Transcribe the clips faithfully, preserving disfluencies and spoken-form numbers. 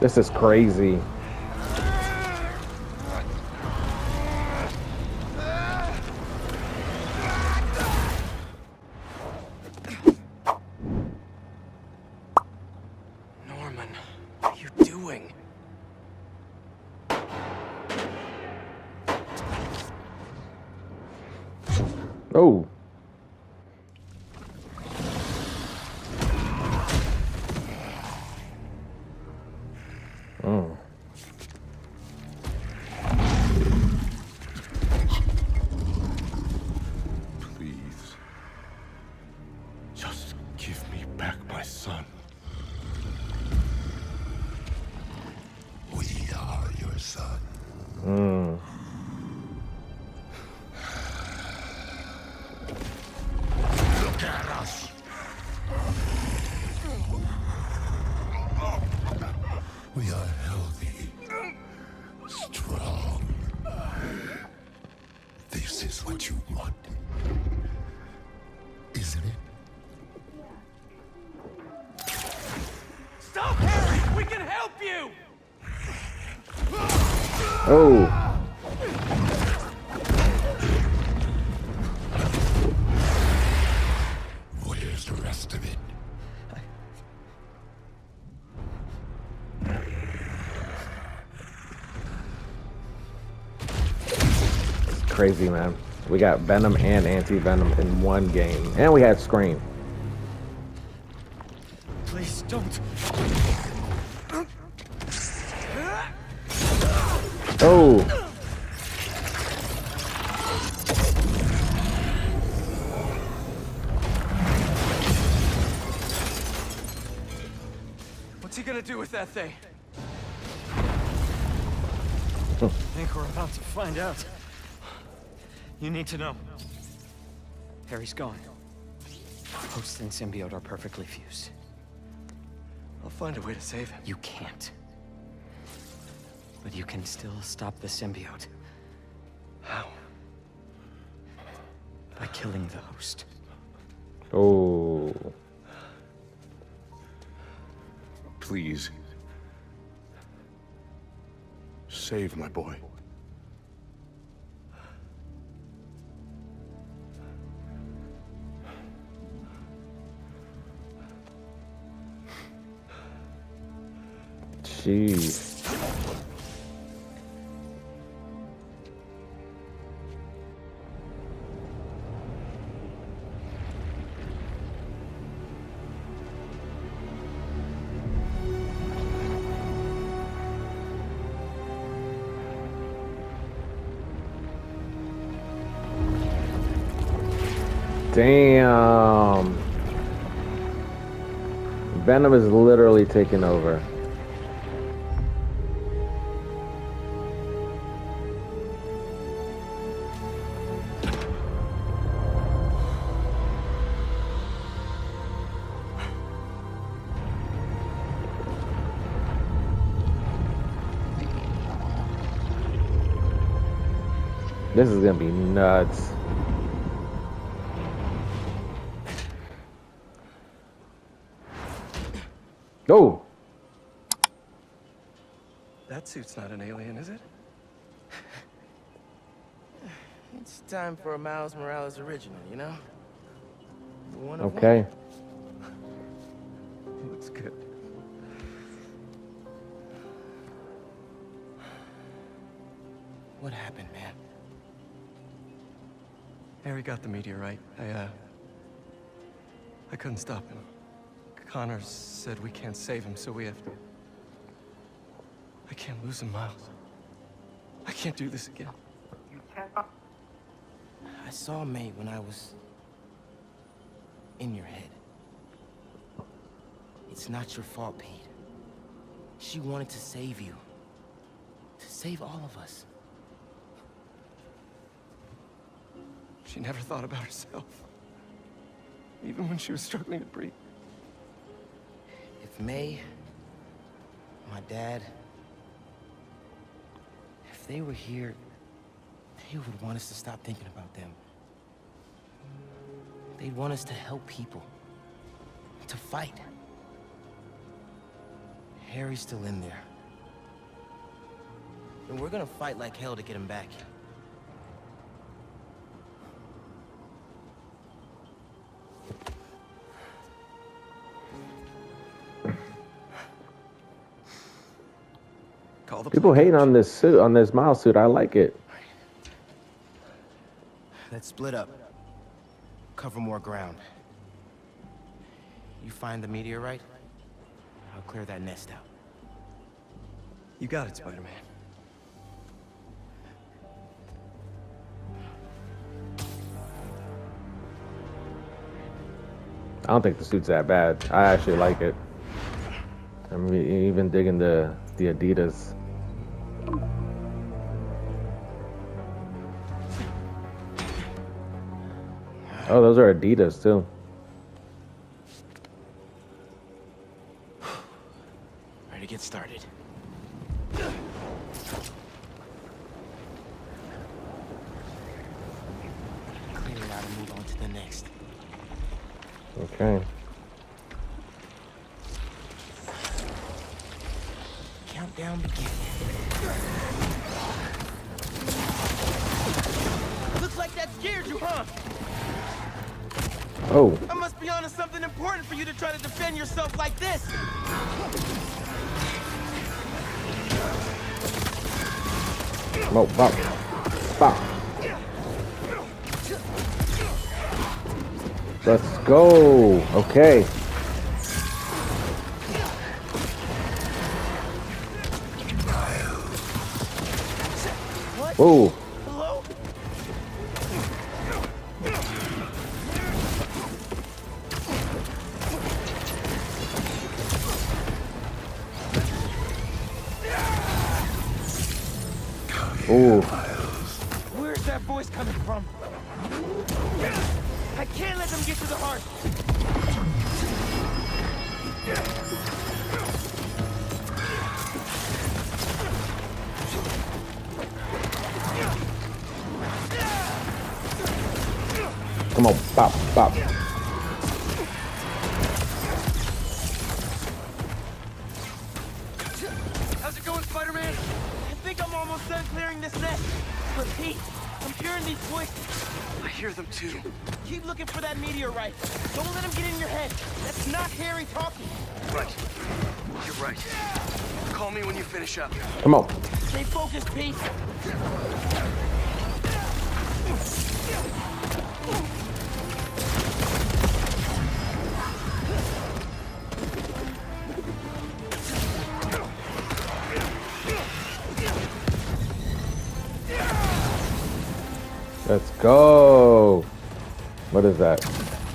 This is crazy. Norman, what are you doing? Oh. Oh. Please. Just give me back my son. We are your son. Mm. Look at us. We are healthy, strong. This is what you want, isn't it? Stop, Harry! We can help you! Oh. Where's the rest of it? Crazy, man. We got Venom and Anti-Venom in one game. And we had Scream. Please don't. Oh. What's he gonna do with that thing? I think we're about to find out. You need to know. Harry's gone. Host and symbiote are perfectly fused. I'll find a way to save him. You can't. But you can still stop the symbiote. How? By killing the host. Oh. Please. Save my boy. Jeez. Damn. Venom is literally taking over. This is gonna be nuts. Oh! That suit's not an alien, is it? It's time for a Miles Morales original, you know? One of Okay. Looks good. What happened, man? Harry got the meteorite. I, uh... I couldn't stop him. Connor said we can't save him, so we have to... I can't lose him, Miles. I can't do this again. I saw May when I was... in your head. It's not your fault, Pete. She wanted to save you. To save all of us. She never thought about herself. Even when she was struggling to breathe. If May, my dad, if they were here, they would want us to stop thinking about them. They'd want us to help people, to fight. Harry's still in there. And we're gonna fight like hell to get him back. Call the People plane, hate on this suit, on this Miles suit. I like it. Let's split up. Cover more ground. You find the meteorite, I'll clear that nest out. You got it, Spider-Man. I don't think the suit's that bad. I actually like it. I'm even digging the the Adidas. Oh, those are Adidas too. Ready to get started. Clear it out and move on to the next. Okay. Countdown begin. Looks like that scared you, huh? Oh. I must be onto something important for you to try to defend yourself like this. Oh, bop. Bop. Let's go. Okay. Whoa. Hello? Ooh. Where's that voice coming from? I can't let them get to the heart. Come on. Bop. Bop. How's it going, Spider-Man? I think I'm almost done clearing this nest. But Pete, I'm hearing these voices. I hear them too. Keep looking for that meteorite. Don't let him get in your head. That's not Harry talking. Right. You're right. Call me when you finish up. Come on. Stay focused, Pete. Let's go. What is that?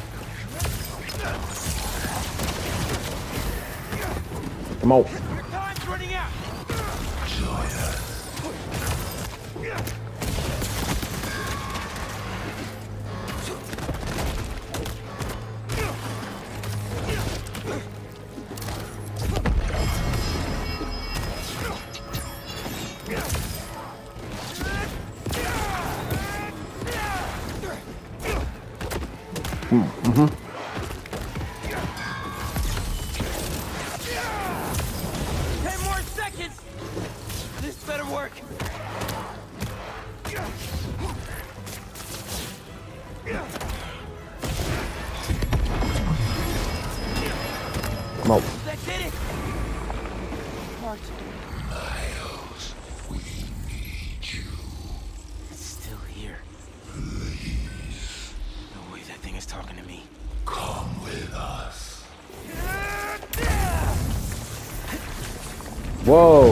Come on. Your time's running out. Mm-hmm. Ten more seconds. This better work. Come on. That did it. Heart. Miles, we need you. It's still here. Please, No way that thing is talking to me. come with us. Whoa.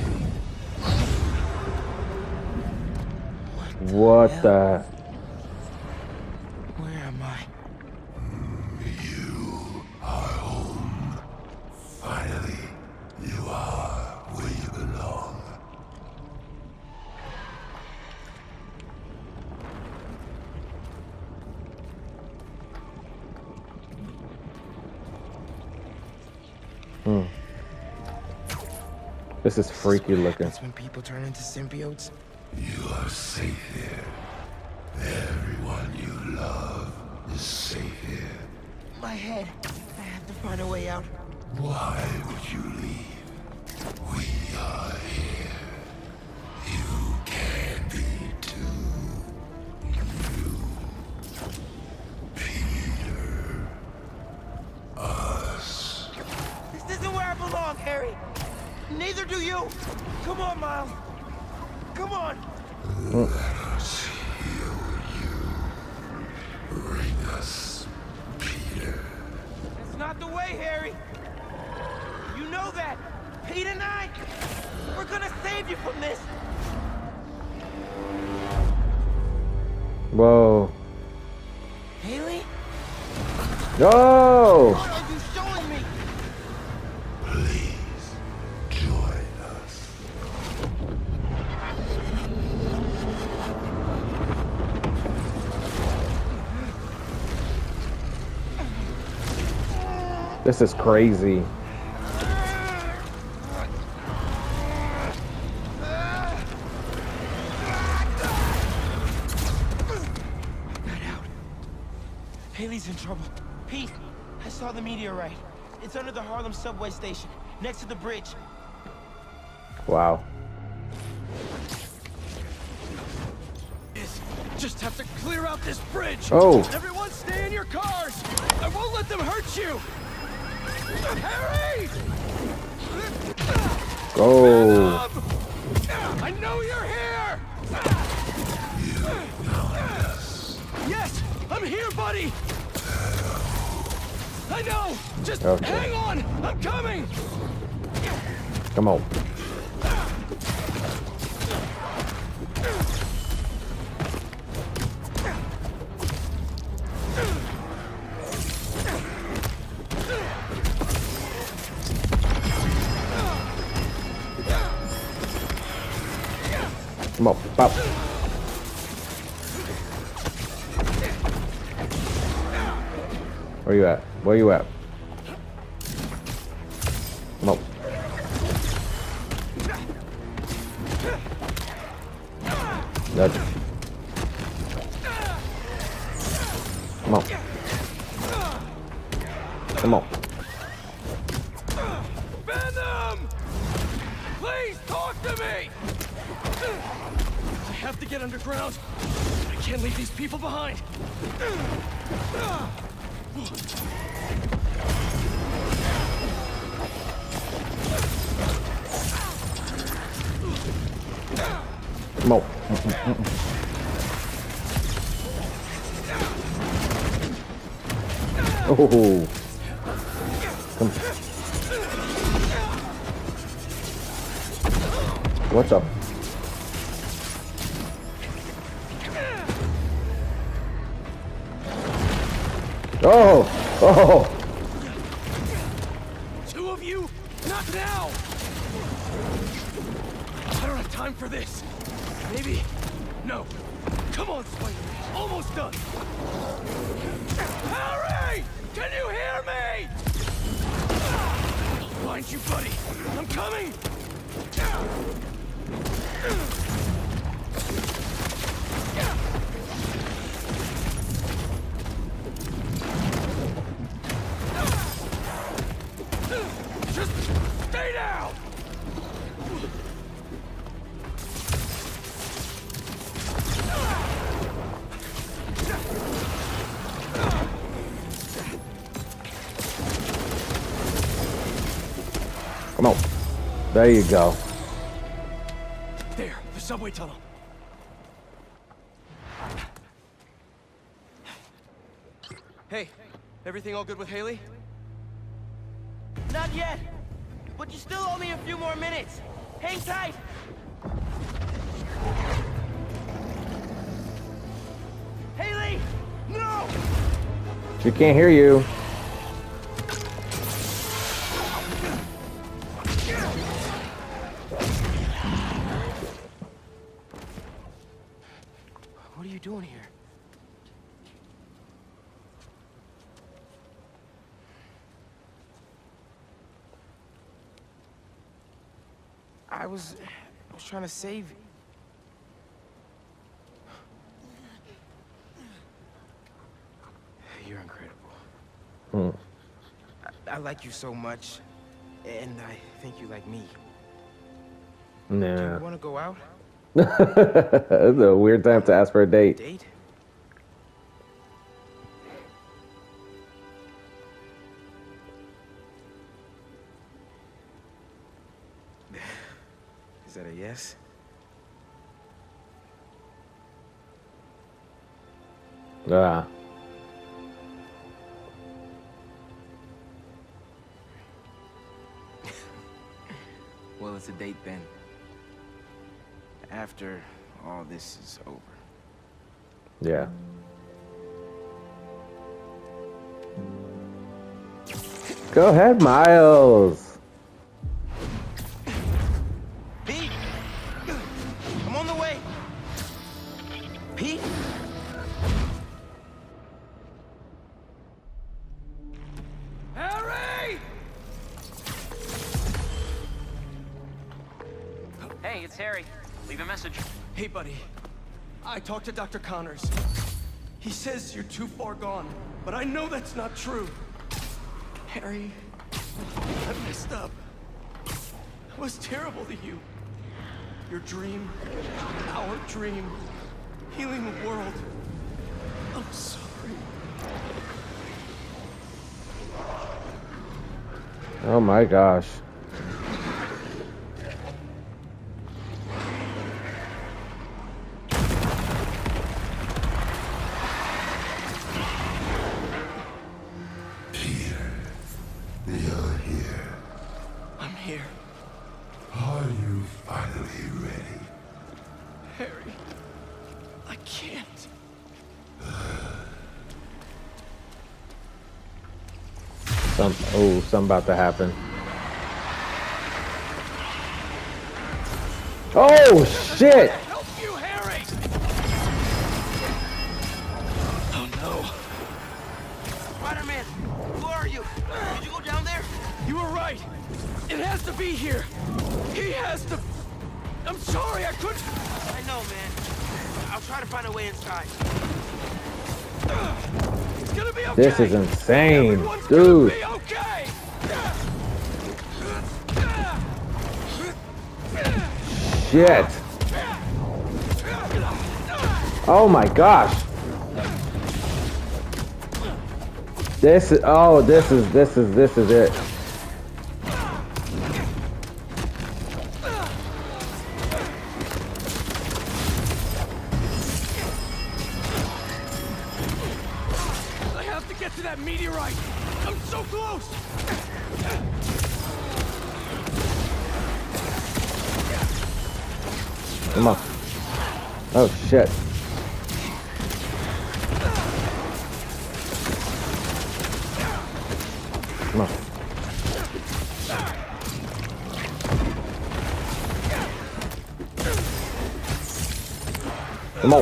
What? What the? Where am I? You are home. Finally, you are where you belong. Hmm. This is freaky looking. That's when people turn into symbiotes. You are safe here. Everyone you love is safe here. My head. I have to find a way out. Why would you leave? We are here. neither do you. Come on, Miles. Come on. Let us heal you. Bring us Peter. That's not the way, Harry. You know that. Pete and I, we're gonna save you from this. Whoa. Haley? No! What are you showing me? Please join us. This is crazy. Haley's in trouble. Pete, I saw the meteorite. It's under the Harlem subway station, next to the bridge. Wow. Just have to clear out this bridge. Oh. Everyone stay in your cars. I won't let them hurt you. Harry! Go. Venom! I know you're here. Yes, I'm here, buddy. I know. Just Okay. hang on. I'm coming. Come on. Come on, pop. Where you at? Where you at? Come on. Nudge. Come on. Come on. Venom! Please talk to me! I have to get underground. I can't leave these people behind. Come on. Oh. Come. What's up? Oh! Oh! Two of you? Not now! I don't have time for this. Maybe. No. Come on, Spider-Man. Almost done. Harry! Can you hear me? I'll find you, buddy. I'm coming! Just stay down! Come on. There you go. There, the subway tunnel. Hey, everything all good with Haley? Not yet, but you still owe me a few more minutes. Hang tight. Haley, no! She can't hear you. What are you doing here? I was... I was trying to save you. You're incredible. Hmm. I, I like you so much, and I think you like me. Do Nah. you want to go out? It's a weird time to ask for a date. Date? Is that a yes? Ah. Well, it's a date then. After all this is over. Yeah. Go ahead, Miles. Pete! I'm on the way! Pete? Harry! Hey, it's Harry. Leave a message. Hey, buddy. I talked to Doctor Connors. He says you're too far gone, but I know that's not true. Harry, I messed up. I was terrible to you. Your dream, our dream, healing the world. I'm sorry. Oh my gosh. You're here. I'm here. Are you finally ready? Harry, I can't. Some oh, something about to happen. Oh shit! Help you, Harry! Oh no. Spider-Man, who are you? Did you go down there? You were right. It has to be here. He has to. I'm sorry, I couldn't. I know, man. I'll try to find a way inside. It's gonna be okay. This is insane, Everyone's dude. gonna be okay. Shit. Oh my gosh. This is oh this is this is this is it. I have to get to that meteorite. I'm so close. Come on. Oh shit. Come on. Come on.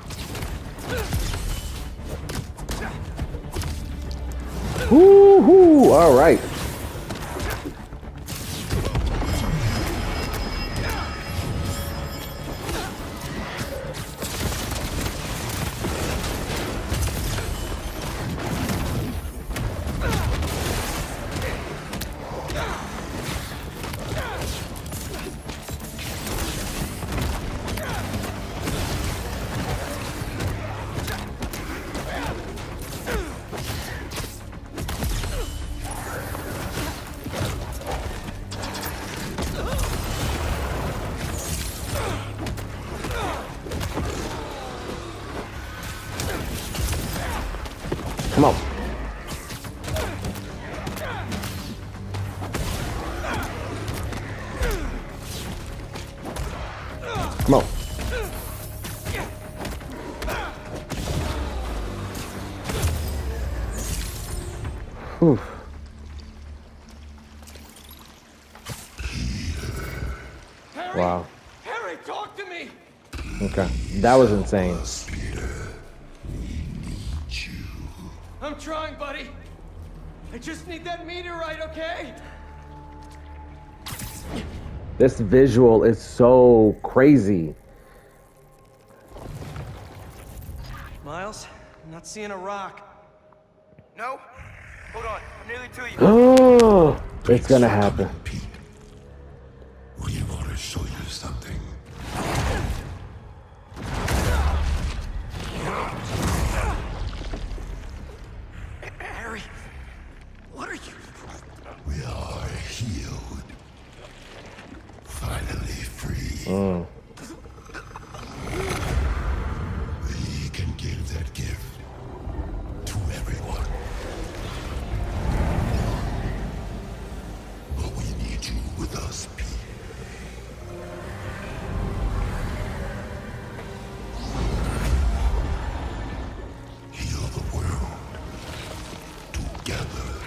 Woo-hoo! All right. Come on. Come on. Whew. Harry, Wow. Harry, talk to me. Okay. That was insane. I'm trying, buddy. I just need that meteorite, okay? This visual is so crazy. Miles, I'm not seeing a rock. No? Hold on. I'm nearly to you. Oh, it's gonna happen. Pete, we want to show you something. Harry, what are you? We are healed. Finally free. Mm. We can give that gift to everyone. But we need you with us, Pete. Heal the world together.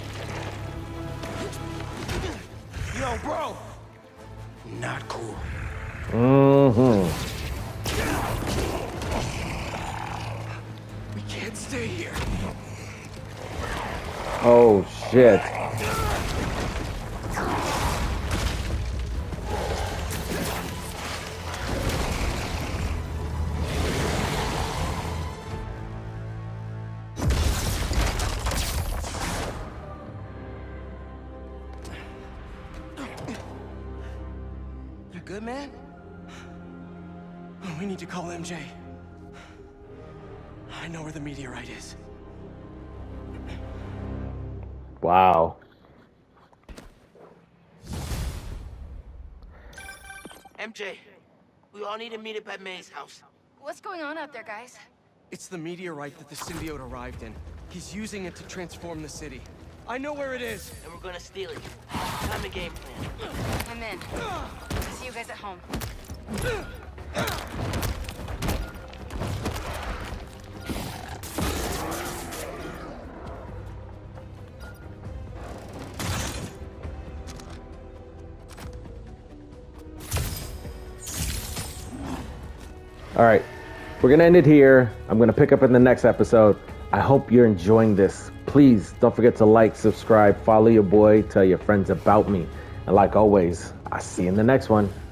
Yo, bro! Not cool. Mm-hmm. We can't stay here. Oh, shit. You good, man? We need to call M J. I know where the meteorite is. Wow. M J, we all need to meet up at May's house. What's going on out there, guys? It's the meteorite that the symbiote arrived in. He's using it to transform the city. I know where it is. And we're gonna steal it. Time to game plan. I'm in. See you guys at home. All right, we're gonna end it here. I'm gonna pick up in the next episode. I hope you're enjoying this. Please don't forget to like, subscribe, follow your boy, tell your friends about me. And like always, I'll see you in the next one.